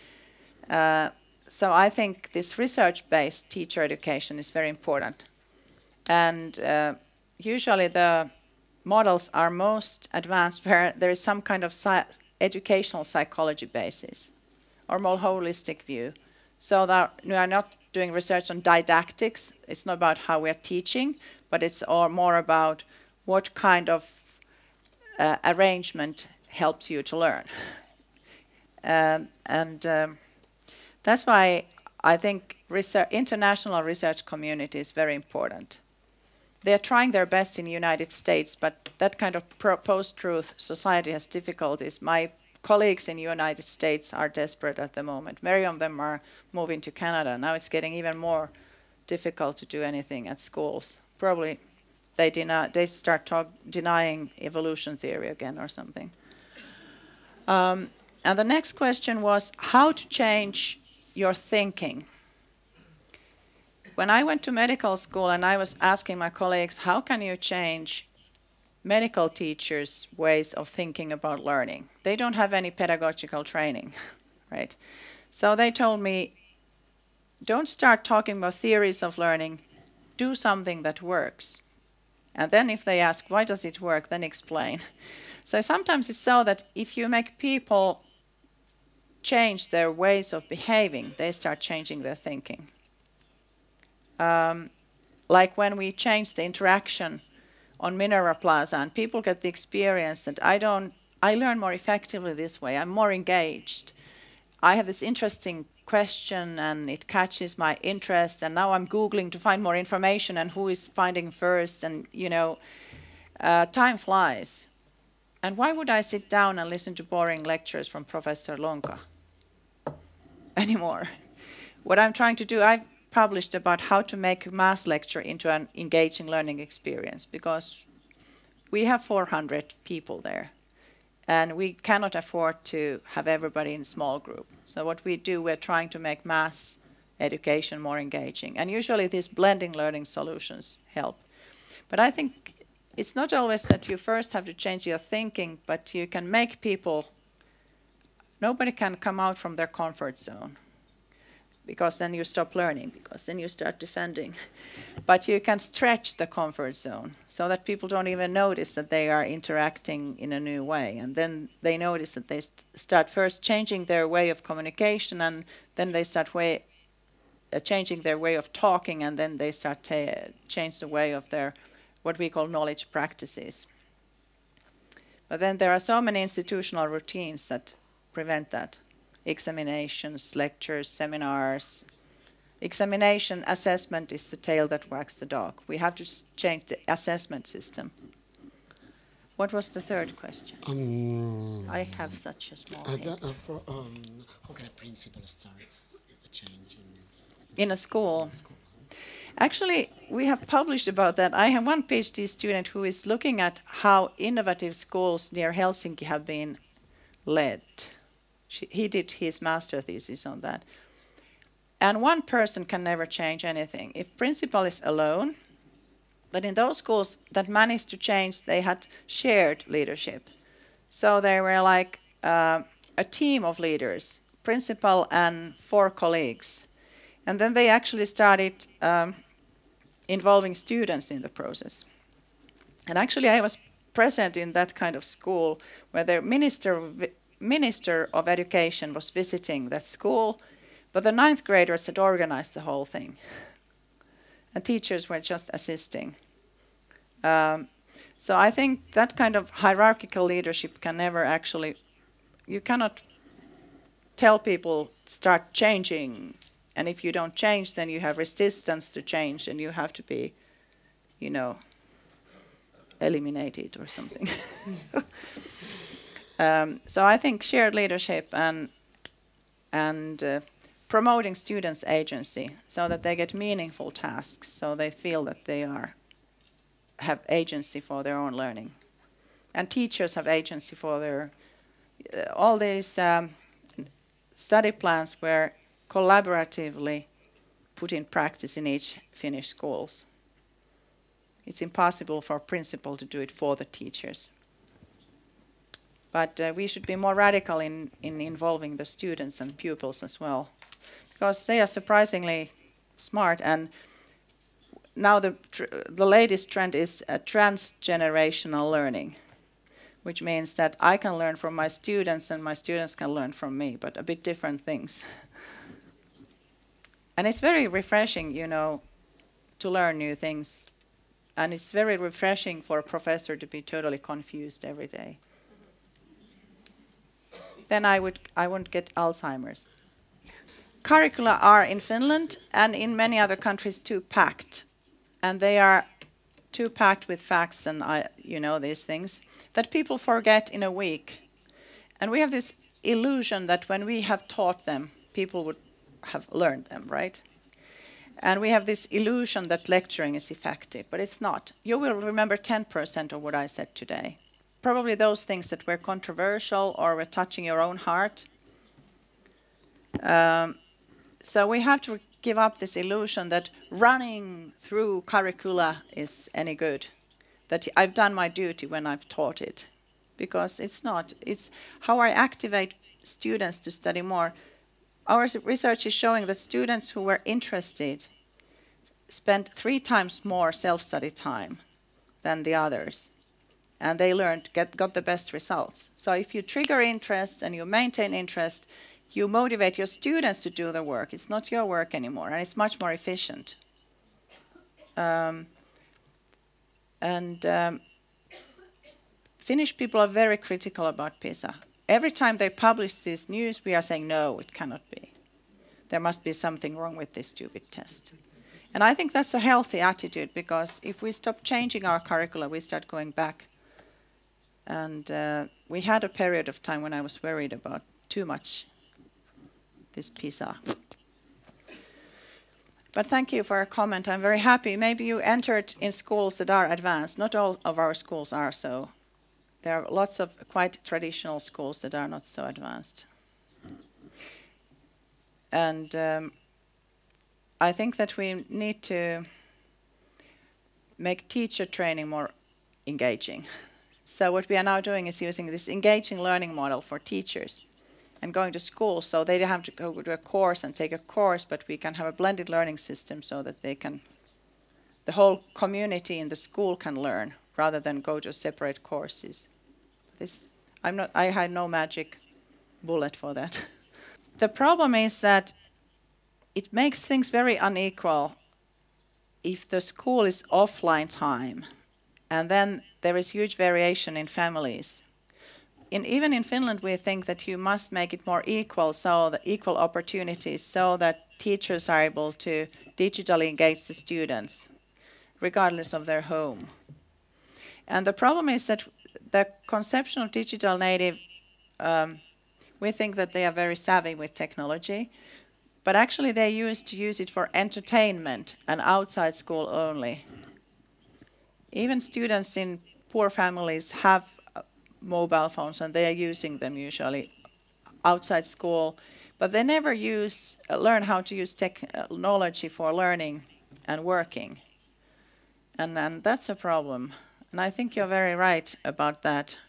Uh, so I think this research-based teacher education is very important. And uh, usually the models are most advanced where there is some kind of psy educational psychology basis or more holistic view. So that we are not doing research on didactics. It's not about how we are teaching, but it's all more about what kind of uh, arrangement helps you to learn. Um, and um, that's why I think research, international research community is very important. They are trying their best in the United States, but that kind of post-truth society has difficulties. My colleagues in the United States are desperate at the moment. Many of them are moving to Canada. Now it's getting even more difficult to do anything at schools. Probably they, deny, they start talk, denying evolution theory again or something. Um, and the next question was how to change your thinking. When I went to medical school and I was asking my colleagues, how can you change medical teachers' ways of thinking about learning? They don't have any pedagogical training, right? So they told me, don't start talking about theories of learning, do something that works. And then if they ask, why does it work, then explain. So sometimes it's so that if you make people change their ways of behaving, they start changing their thinking. Um, like when we change the interaction on Minerva Plaza and people get the experience that I don't, I learn more effectively this way, I'm more engaged. I have this interesting question and it catches my interest and now I'm Googling to find more information and who is finding first and, you know, uh, time flies. And why would I sit down and listen to boring lectures from Professor Lonka anymore? What I'm trying to do, I've published about how to make a mass lecture into an engaging learning experience because we have four hundred people there and we cannot afford to have everybody in a small group. So what we do, we're trying to make mass education more engaging, and usually these blending learning solutions help. But I think it's not always that you first have to change your thinking, but you can make people, nobody can come out from their comfort zone, because then you stop learning, because then you start defending. But you can stretch the comfort zone so that people don't even notice that they are interacting in a new way. And then they notice that they st start first changing their way of communication, and then they start way, uh, changing their way of talking, and then they start to change the way of their, what we call knowledge practices. But then there are so many institutional routines that prevent that. Examinations, lectures, seminars. Examination assessment is the tail that wags the dog. We have to change the assessment system. What was the third question? Um, I have such a small uh, that, uh, for, um, how can a principal start a change in, in a school? In a school? Actually, we have published about that. I have one PhD student who is looking at how innovative schools near Helsinki have been led. She, he did his master thesis on that. And one person can never change anything. If principal is alone, but in those schools that managed to change, they had shared leadership. So they were like uh, a team of leaders, principal and four colleagues. And then they actually started um, involving students in the process. And actually I was present in that kind of school where the minister of Minister of Education was visiting that school, but the ninth graders had organized the whole thing. And teachers were just assisting. Um, so I think that kind of hierarchical leadership can never actually, you cannot tell people start changing, and if you don't change then you have resistance to change and you have to be, you know, eliminated or something. Um, so I think shared leadership and and uh, promoting students' agency so that they get meaningful tasks, so they feel that they are have agency for their own learning, and teachers have agency for their uh, all these um, study plans were collaboratively put in practice in each Finnish schools. It's impossible for a principal to do it for the teachers. But uh, we should be more radical in, in involving the students and pupils as well, because they are surprisingly smart. And now the, tr the latest trend is uh, transgenerational learning, which means that I can learn from my students and my students can learn from me, but a bit different things. And it's very refreshing, you know, to learn new things. And it's very refreshing for a professor to be totally confused every day. Then I would I won't get Alzheimer's. Curricula are in Finland and in many other countries too packed, and they are too packed with facts and I, you know, these things that people forget in a week. And we have this illusion that when we have taught them, people would have learned them, right? And we have this illusion that lecturing is effective, but it's not. You will remember ten percent of what I said today. Probably those things that were controversial or were touching your own heart. Um, so we have to give up this illusion that running through curricula is any good, that I've done my duty when I've taught it, because it's not. It's how I activate students to study more. Our research is showing that students who were interested spent three times more self-study time than the others. And they learned, get, got the best results. So if you trigger interest and you maintain interest, you motivate your students to do the work. It's not your work anymore, and it's much more efficient. Um, and um, Finnish people are very critical about PISA. Every time they publish this news, we are saying, no, it cannot be. There must be something wrong with this stupid test. And I think that's a healthy attitude, because if we stop changing our curricula, we start going back. And uh, we had a period of time when I was worried about too much this PISA. But thank you for your comment. I'm very happy. Maybe you entered in schools that are advanced. Not all of our schools are so. There are lots of quite traditional schools that are not so advanced. And um, I think that we need to make teacher training more engaging. So what we are now doing is using this engaging learning model for teachers and going to schools, so they don't have to go to a course and take a course, but we can have a blended learning system so that they can, the whole community in the school can learn rather than go to separate courses. This, I'm not, I had no magic bullet for that. The problem is that it makes things very unequal if the school is offline time, and then there is huge variation in families. In, even in Finland, we think that you must make it more equal, so the equal opportunities, so that teachers are able to digitally engage the students, regardless of their home. And the problem is that the conception of digital native, um, we think that they are very savvy with technology, but actually they used to use it for entertainment and outside school only. Even students in poor families have uh, mobile phones, and they are using them usually outside school, but they never use, uh, learn how to use technology for learning and working. And, and that's a problem. And I think you're very right about that.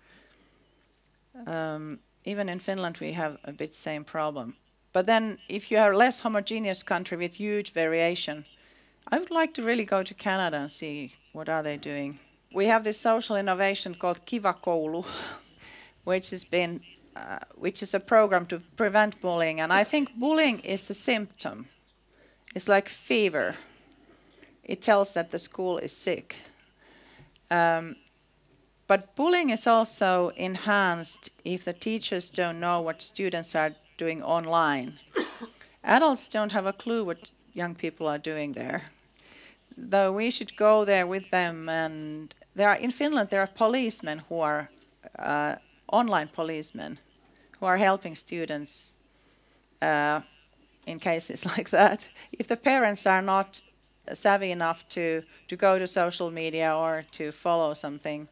Um, even in Finland we have a bit same problem. But then if you have a less homogeneous country with huge variation, I would like to really go to Canada and see what are they doing. We have this social innovation called Kiva Koulu, which has been, uh, which is a program to prevent bullying. And I think bullying is a symptom. It's like fever. It tells that the school is sick. Um, but bullying is also enhanced if the teachers don't know what students are doing online. Adults don't have a clue what young people are doing there. Though we should go there with them, and there are, in Finland there are policemen who are uh, online policemen who are helping students uh, in cases like that. If the parents are not savvy enough to, to go to social media or to follow something.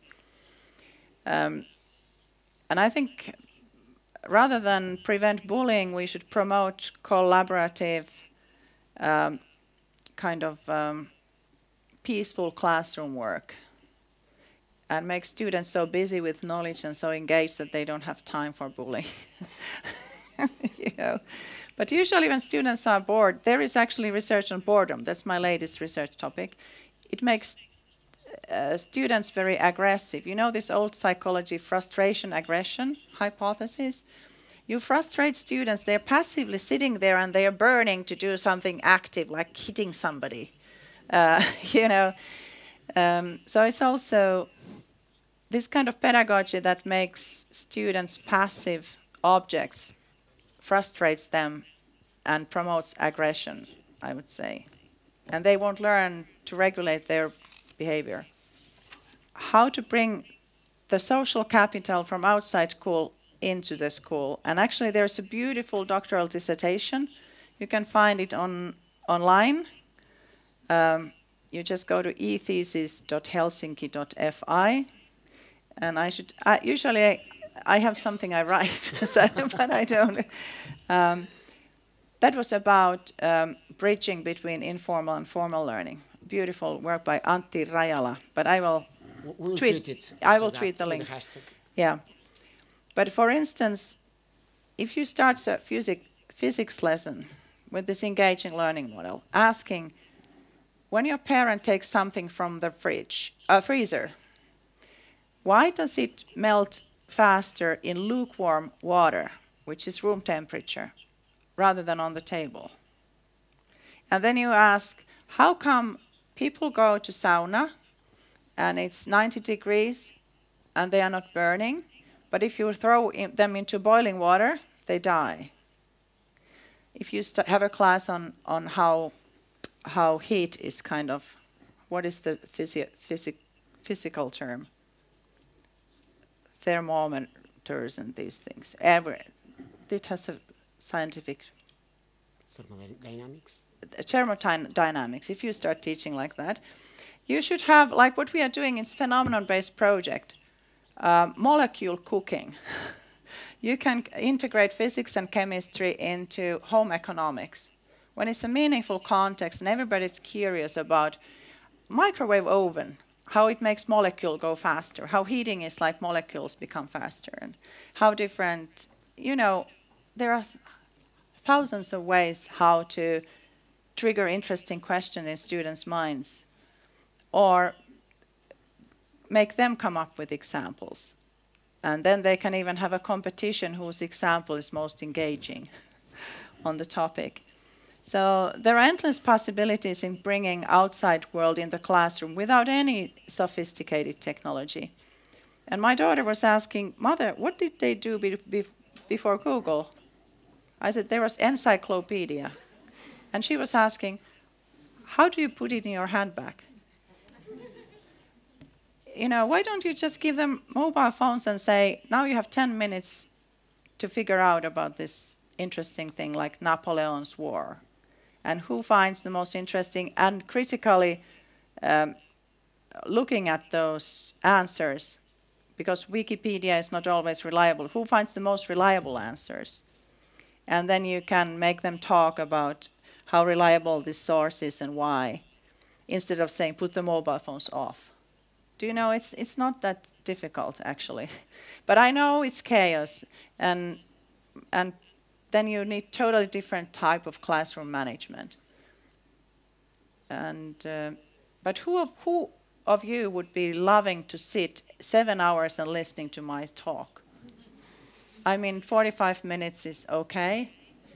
Um, and I think rather than prevent bullying, we should promote collaborative um, kind of um, peaceful classroom work and make students so busy with knowledge and so engaged that they don't have time for bullying. You know. But usually when students are bored, there is actually research on boredom. That's my latest research topic. It makes uh, students very aggressive. You know this old psychology frustration aggression hypothesis? You frustrate students, they're passively sitting there and they are burning to do something active, like hitting somebody. Uh, you know, um, so it's also this kind of pedagogy that makes students passive objects, frustrates them and promotes aggression, I would say. And they won't learn to regulate their behavior. How to bring the social capital from outside school into the school. And actually there's a beautiful doctoral dissertation. You can find it on online. Um, you just go to e thesis dot helsinki dot f i. And I should, I, usually I, I have something I write, so, but I don't. Um, that was about um, bridging between informal and formal learning. Beautiful work by Antti Rajala, but I will we'll tweet, tweet it. I will tweet the link. The yeah. But for instance, if you start a physic, physics lesson with this engaging learning model, asking, when your parent takes something from the fridge, uh, freezer, why does it melt faster in lukewarm water, which is room temperature, rather than on the table? And then you ask, how come people go to sauna and it's ninety degrees and they are not burning, but if you throw in them into boiling water, they die? If you have a class on, on how, how heat is kind of, what is the physi physic physical term? Thermometers and these things. Every, it has a scientific... Thermodynamics? Thermodynamics. If you start teaching like that, you should have, like what we are doing in phenomenon-based project, uh, molecule cooking. You can integrate physics and chemistry into home economics. When it's a meaningful context and everybody's curious about microwave oven, how it makes molecule go faster, how heating is like molecules become faster, and how different, you know, there are th thousands of ways how to trigger interesting questions in students' minds, or make them come up with examples. And then they can even have a competition whose example is most engaging on the topic. So there are endless possibilities in bringing outside world in the classroom without any sophisticated technology. And my daughter was asking, Mother, what did they do be be before Google? I said, there was encyclopedia. And she was asking, how do you put it in your handbag? You know, why don't you just give them mobile phones and say, now you have ten minutes to figure out about this interesting thing like Napoleon's War, and who finds the most interesting, and critically um, looking at those answers, because Wikipedia is not always reliable. Who finds the most reliable answers? And then you can make them talk about how reliable this source is and why, instead of saying, put the mobile phones off. Do you know, it's, it's not that difficult, actually. But I know it's chaos, and, and then you need totally different type of classroom management. And, uh, but who of, who of you would be loving to sit seven hours and listening to my talk? I mean, forty-five minutes is okay,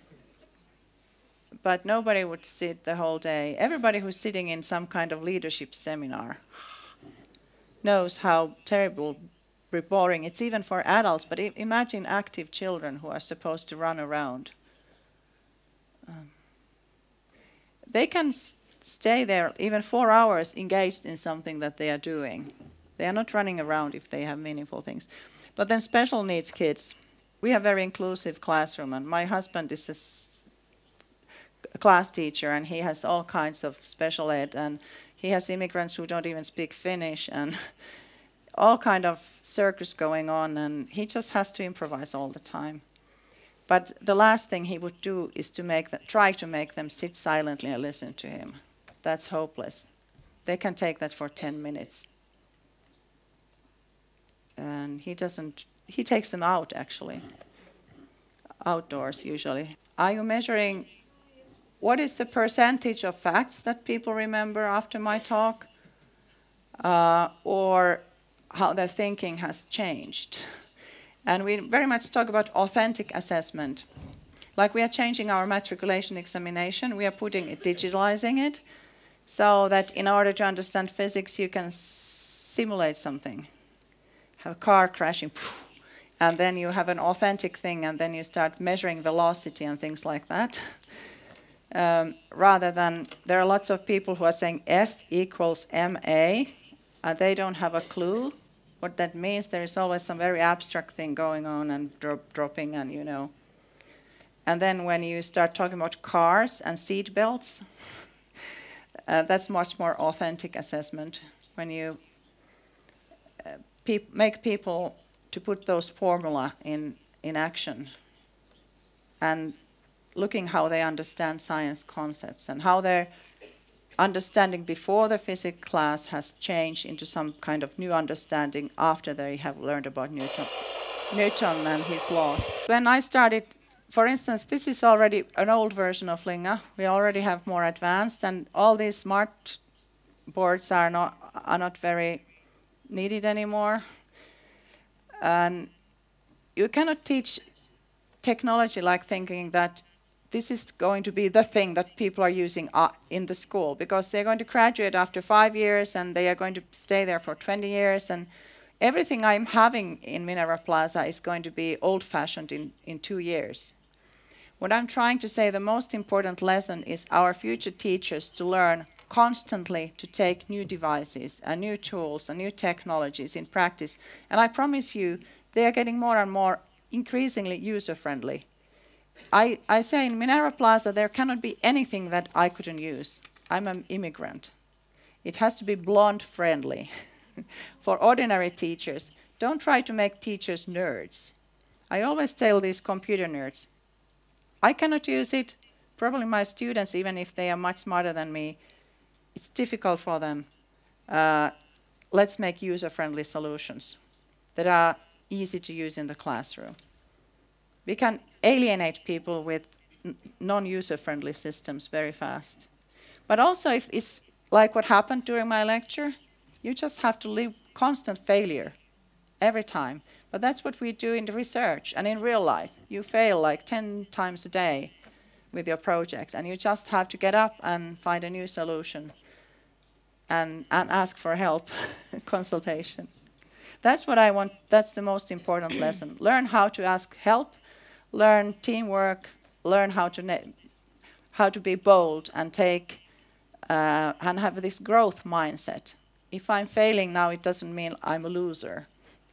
but nobody would sit the whole day. Everybody who's sitting in some kind of leadership seminar knows how terrible, boring. It's even for adults, but I imagine active children who are supposed to run around. Um, they can s stay there even four hours engaged in something that they are doing. They are not running around if they have meaningful things. But then special needs kids, we have very inclusive classroom, and my husband is a s- a class teacher, and he has all kinds of special ed, and he has immigrants who don't even speak Finnish, and all kind of circus going on, and he just has to improvise all the time. But the last thing he would do is to make them, try to make them sit silently and listen to him. That's hopeless. They can take that for ten minutes. And he doesn't, he takes them out actually, outdoors usually. Are you measuring what is the percentage of facts that people remember after my talk? Uh, or how their thinking has changed? And we very much talk about authentic assessment. Like we are changing our matriculation examination, we are putting it, digitalizing it, so that in order to understand physics, you can simulate something. Have a car crashing, and then you have an authentic thing, and then you start measuring velocity and things like that. Um, rather than, there are lots of people who are saying F equals M A, and they don't have a clue what that means. There is always some very abstract thing going on and drop, dropping, and you know. And then when you start talking about cars and seat belts, uh, that's much more authentic assessment. When you uh, pe make people to put those formula in, in action, and looking how they understand science concepts and how their understanding before the physics class has changed into some kind of new understanding after they have learned about Newton, Newton and his laws. When I started, for instance, this is already an old version of Linga. We already have more advanced, and all these smart boards are not, are not very needed anymore. And you cannot teach technology like thinking that this is going to be the thing that people are using uh, in the school, because they're going to graduate after five years and they are going to stay there for twenty years, and everything I'm having in Minerva Plaza is going to be old-fashioned in, in two years. What I'm trying to say, the most important lesson is our future teachers to learn constantly to take new devices and new tools and new technologies in practice. And I promise you, they are getting more and more increasingly user-friendly. I, I say in Minerva Plaza, there cannot be anything that I couldn't use. I'm an immigrant. It has to be blonde-friendly. For ordinary teachers, don't try to make teachers nerds. I always tell these computer nerds, I cannot use it. Probably my students, even if they are much smarter than me, it's difficult for them. Uh, let's make user-friendly solutions that are easy to use in the classroom. We can alienate people with non-user-friendly systems very fast. But also, if it's like what happened during my lecture, you just have to live constant failure every time. But that's what we do in the research and in real life. You fail like ten times a day with your project, and you just have to get up and find a new solution and, and ask for help, consultation. That's what I want, that's the most important lesson. Learn how to ask help, learn teamwork, learn how to, how to be bold and take, uh, and have this growth mindset. If I'm failing now, it doesn't mean I'm a loser.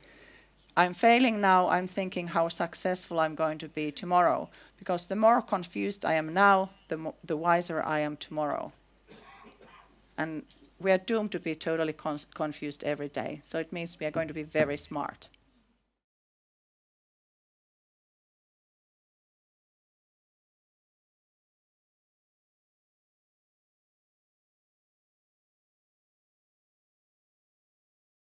I'm failing now, I'm thinking how successful I'm going to be tomorrow. Because the more confused I am now, the, mo the wiser I am tomorrow. And we are doomed to be totally con confused every day. So it means we are going to be very smart.